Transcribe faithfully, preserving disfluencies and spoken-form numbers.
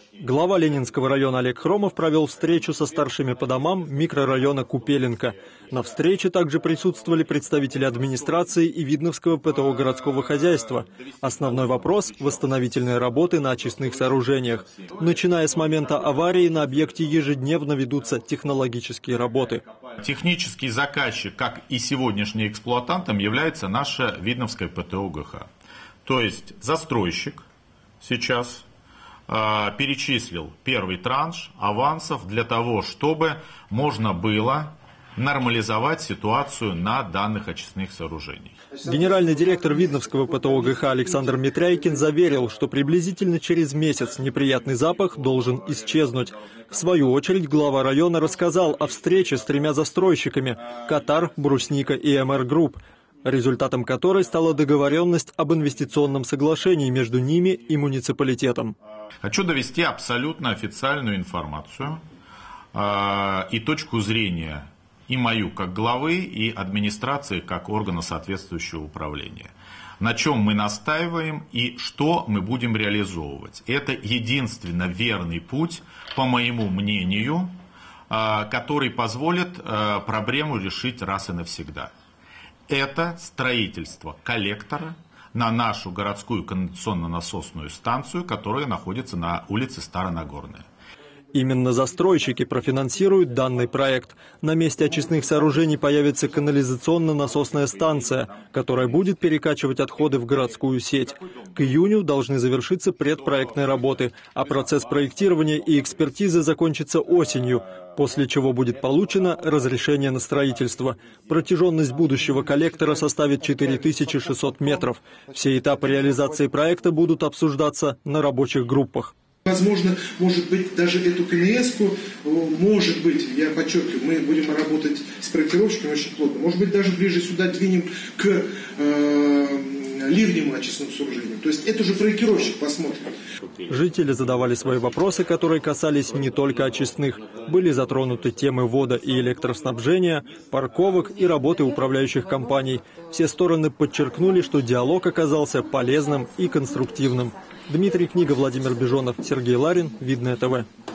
Глава Ленинского района Олег Хромов провел встречу со старшими по домам микрорайона Купеленко. На встрече также присутствовали представители администрации и Видновского ПТО городского хозяйства. Основной вопрос – восстановительные работы на очистных сооружениях. Начиная с момента аварии на объекте ежедневно ведутся технологические работы. Технический заказчик, как и сегодняшний эксплуатантом, является наше Видновское ПТО ГХ. То есть застройщик сейчас перечислил первый транш авансов для того, чтобы можно было нормализовать ситуацию на данных очистных сооружениях. Генеральный директор Видновского ПТО ГХ Александр Митряйкин заверил, что приблизительно через месяц неприятный запах должен исчезнуть. В свою очередь глава района рассказал о встрече с тремя застройщиками – Катар, Брусника и эм эр Групп, результатом которой стала договоренность об инвестиционном соглашении между ними и муниципалитетом. Хочу довести абсолютно официальную информацию э, и точку зрения и мою как главы, и администрации как органа соответствующего управления. На чем мы настаиваем и что мы будем реализовывать. Это единственно верный путь, по моему мнению, э, который позволит э, проблему решить раз и навсегда. Это строительство коллектора на нашу городскую канализационно-насосную станцию, которая находится на улице Старонагорная. Именно застройщики профинансируют данный проект. На месте очистных сооружений появится канализационно-насосная станция, которая будет перекачивать отходы в городскую сеть. К июню должны завершиться предпроектные работы, а процесс проектирования и экспертизы закончится осенью, после чего будет получено разрешение на строительство. Протяженность будущего коллектора составит четыре тысячи шестьсот метров. Все этапы реализации проекта будут обсуждаться на рабочих группах. Возможно, может быть, даже эту ка эн эс-ку, может быть, я подчеркиваю, мы будем работать с проектировщиками очень плотно, может быть, даже ближе сюда двинем к э, ливневым очистным сооружениям. То есть это уже проектировщик посмотрит. Жители задавали свои вопросы, которые касались не только очистных. Были затронуты темы вода и электроснабжения, парковок и работы управляющих компаний. Все стороны подчеркнули, что диалог оказался полезным и конструктивным. Дмитрий Книга, Владимир Бежонов, Сергей Ларин, Видное ТВ.